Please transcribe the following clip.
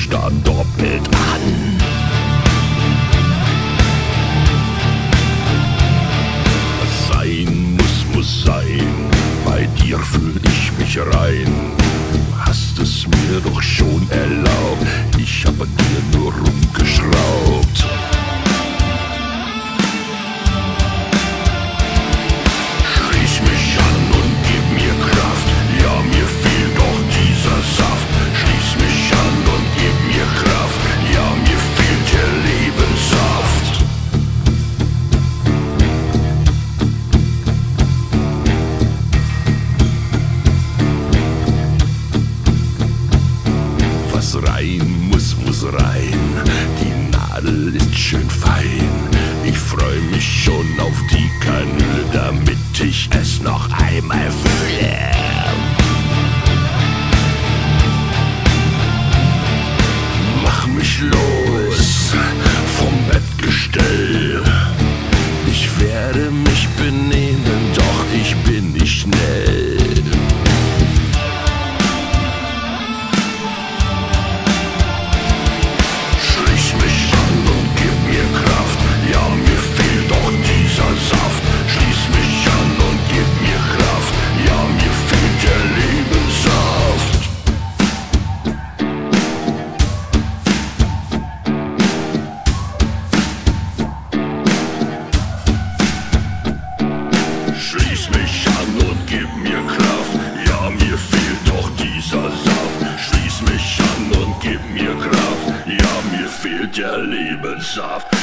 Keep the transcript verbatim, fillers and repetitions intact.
mich dann doppelt an. Was sein muss, muss sein, bei dir fühl ich mich rein. Du hast es mir doch schon erlaubt, ich hab an dir nur rumgeschraubt. Schließ mich an und gib mir Kraft, ja, mir fehlt doch dieser Saft. Schließ mich an und gib mir Kraft, ja, mir fehlt der Lebenssaft. Was rein muss, muss rein, die Nadel ist schön fein. Ich freu mich schon auf die Kanüle, damit ich es noch einmal fühle. Mach mich los vom Bettgestell. Ich werde mich benehmen, doch ich bin nicht schnell. Schließ mich an und gib mir Kraft, ja, mir fehlt doch dieser Saft. Schließ mich an und gib mir Kraft, ja, mir fehlt der Lebenssaft. Schließ mich an und gib mir Kraft, ja, mir fehlt doch dieser Saft. Schließ mich an und gib mir Kraft, ja, mir fehlt der Lebenssaft.